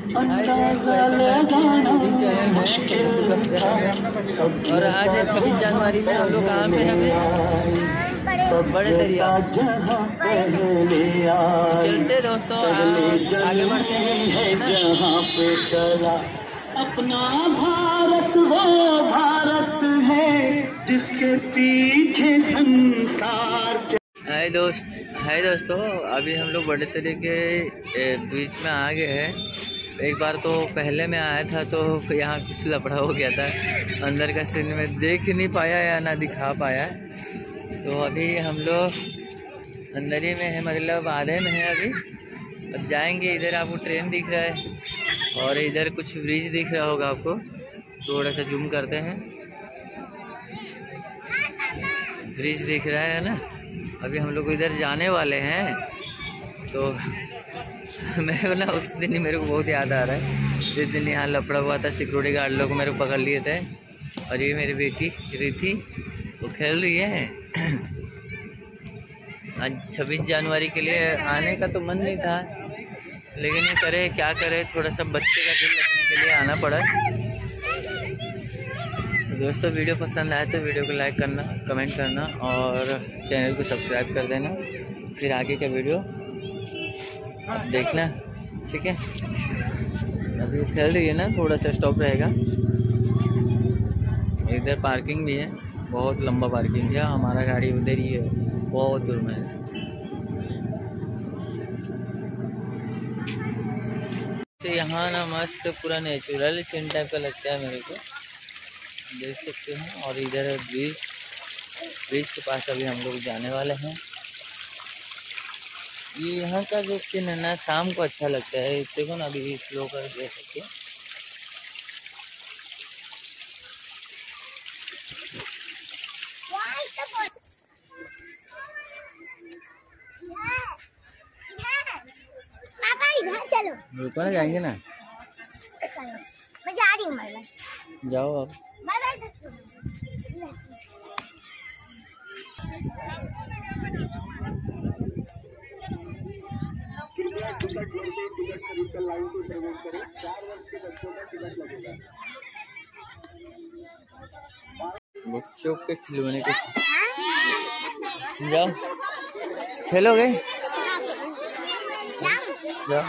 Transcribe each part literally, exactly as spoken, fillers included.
और आज छब्बीस जनवरी में हम लोग कहाँ पे हैं अभी? बड़े दरिया। चलते दोस्तों आगे बढ़ते हैं। अपना भारत वो भारत है जिसके पीछे संसार। हाय दोस्त हाय दोस्तों अभी हम लोग बड़े तरीके बीच में आ गए हैं। एक बार तो पहले मैं आया था तो यहाँ कुछ लफड़ा हो गया था, अंदर का सीन में देख नहीं पाया या ना दिखा पाया। तो अभी हम लोग अंदर ही में है, मतलब आधे में है अभी। अब जाएंगे। इधर आपको ट्रेन दिख रहा है और इधर कुछ ब्रिज दिख रहा होगा आपको, थोड़ा सा जूम करते हैं। ब्रिज दिख रहा है ना। अभी हम लोग इधर जाने वाले हैं। तो मेरे को ना उस दिन ही मेरे को बहुत याद आ रहा है जिस दिन यहाँ लफड़ा हुआ था, सिक्योरिटी गार्ड लोग मेरे को पकड़ लिए थे। और ये मेरी बेटी रिथी वो खेल रही है। आज छब्बीस जनवरी के लिए आने का तो मन नहीं था, लेकिन ये करे क्या करे, थोड़ा सा बच्चे का दिल रखने के लिए आना पड़ा। तो दोस्तों वीडियो पसंद आए तो वीडियो को लाइक करना, कमेंट करना और चैनल को सब्सक्राइब कर देना। फिर आगे का वीडियो देखना, ठीक है। अभी वो खेल रही है ना, थोड़ा सा स्टॉप रहेगा। इधर पार्किंग भी है, बहुत लंबा पार्किंग है। हमारा गाड़ी उधर ही है, बहुत दूर में है। तो यहाँ ना मस्त पूरा नेचुरल सीन टाइप का लगता है मेरे को, देख सकते हैं। और इधर है ब्रिज, ब्रिज के पास अभी हम लोग जाने वाले हैं। ये यहाँ का जो सीन है ना शाम को अच्छा लगता है। देखो ना अभी स्लो कर दे सकते हैं। रुको ना, जाएंगे ना। मैं जा रही हूँ। जाओ अब। बच्चों के खिलौने के जाओ, खेलोगे? जाओ।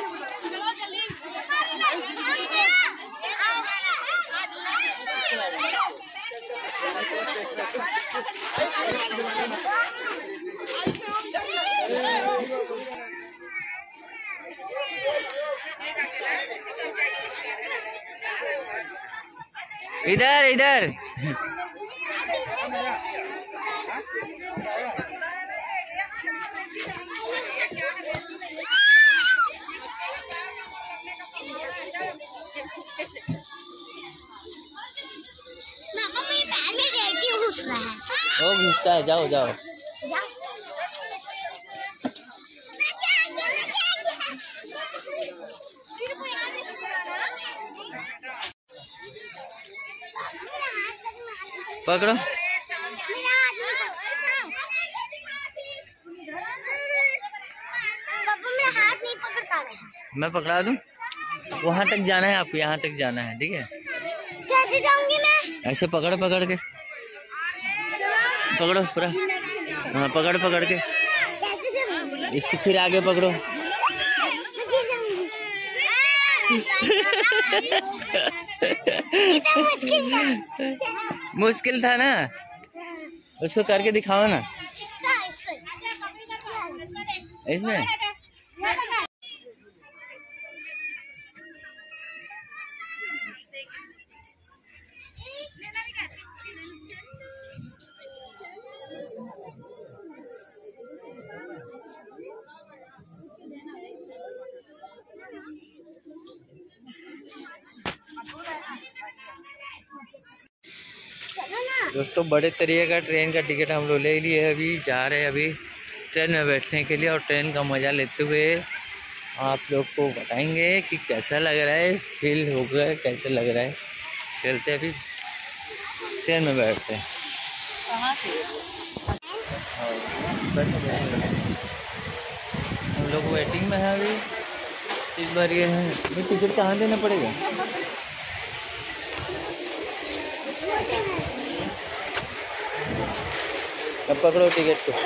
इधर इधर ओ घुसता है। जाओ जाओ। पकड़ो। मैं पकड़ा दूं? वहां तक जाना है आपको, यहाँ तक जाना है, ठीक है। कैसे जाऊंगी मैं? ऐसे पकड़ पकड़ के पकड़ो पूरा। हाँ पकड़ पकड़ के इसको फिर आगे पकड़ो। मुश्किल था ना, उसको करके दिखाओ ना इसमें। दोस्तों बड़े तरीके का ट्रेन का टिकट हम लोग ले लिए, अभी जा रहे हैं अभी ट्रेन में बैठने के लिए। और ट्रेन का मज़ा लेते हुए आप लोग को बताएंगे कि कैसा लग रहा है, फील हो गया कैसे लग रहा है। चलते अभी ट्रेन में बैठते हैं। हम लोग वेटिंग में है अभी, इस बार ये है ये टिकट कहाँ देना पड़ेगा? अब पकड़ो टिकट को।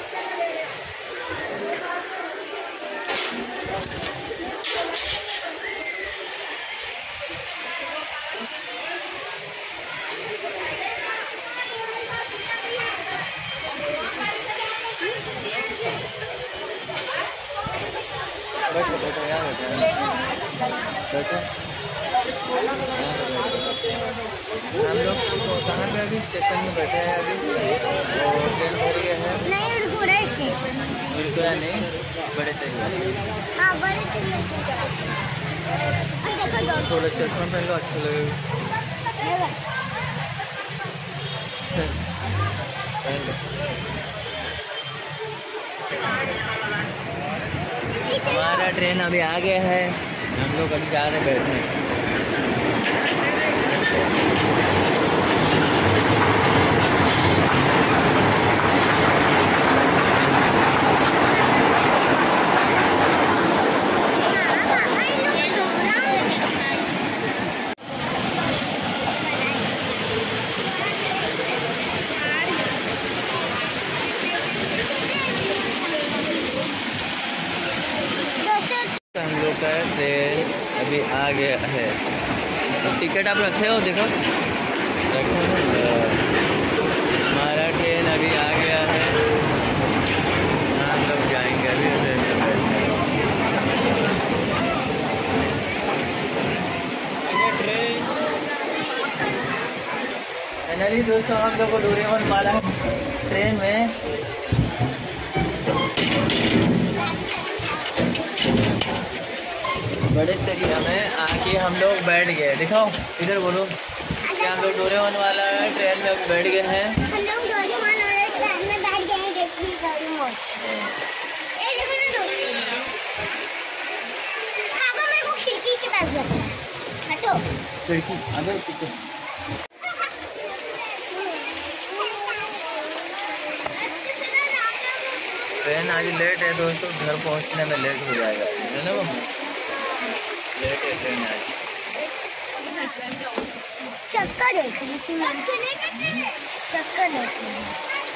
बैठो बैठो यहाँ बैठो बैठो। हम लोग कहाँ पे अभी स्टेशन में बैठे हैं अभी और ट्रेन भर गया है। नहीं उड़गुड़ा स्टेशन उड़गुड़ा नहीं बड़े तरिया। हाँ बड़े तरिया। देखो थोड़ा चश्मा पहन लो अच्छा लगेगा। पहन लो। हमारा ट्रेन अभी आ गया है। हम लोग अभी जा रहे हैं बैठने। हम लोग का ट्रेन अभी आ गया है। तो टिकट आप रखे हो देखो रखो ना। हमारा ट्रेन अभी आ गया है। हम लोग जाएंगे अभी ट्रेन में बैठने। फाइनली दोस्तों हम लोग को डोरेमोन वाला ट्रेन में बड़े तरिया में आके हम लोग बैठ गए। दिखाओ इधर बोलो क्या हम लोग डोरेमोन वाला ट्रेन में बैठ गए हैं। हम लोग डोरेमोन वाले ट्रेन में बैठ गए हैं। देखिए डोरेमोन ए देखो ना डोरेमोन। पापा मेरे को खिड़की के पास जाना है। हटो खिड़की अगर पीछे ट्रेन आज लेट है दोस्तों। घर पहुंचने में लेट हो जाएगा है ना मम्मी? लेट है ट्रेन आज। चक्कर देख रही थी मैं। चक्कर देख रही थी।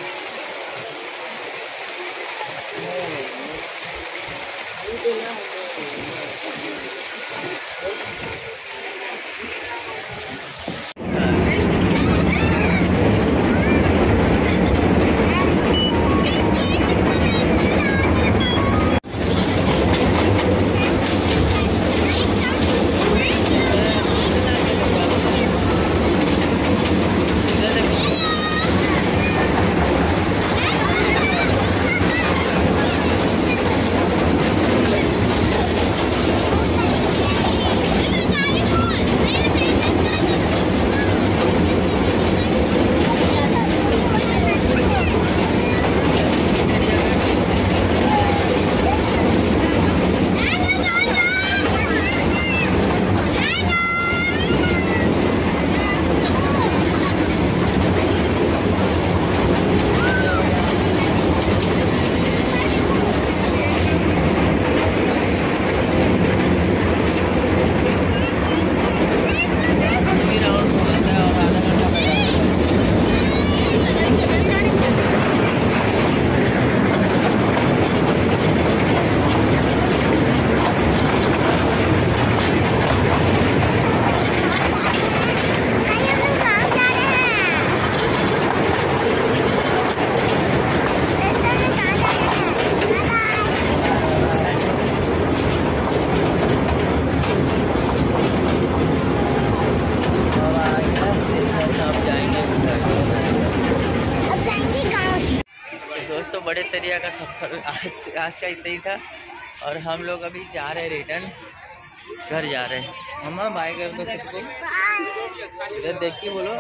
बड़े तरिया का सफ़र आज आज का इतना ही था। और हम लोग अभी जा रहे हैं रिटर्न घर जा रहे हैं। मम्मा बाय कर दो सबको। इधर देख के बोलो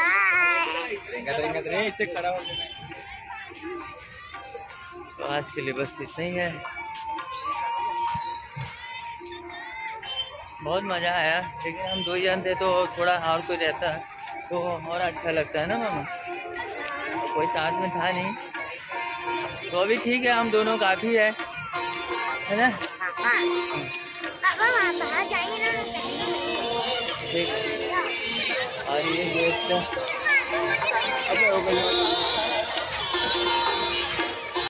बाय। खड़ा हो। तो आज के लिए बस इतना ही है। बहुत मज़ा आया लेकिन हम दो ही जन थे तो थोड़ा और कोई रहता तो और अच्छा लगता है ना मामा। कोई साथ में था नहीं तो अभी ठीक है हम दोनों काफ़ी है है ना। ठीक। और ये गेट का अबे हो गया।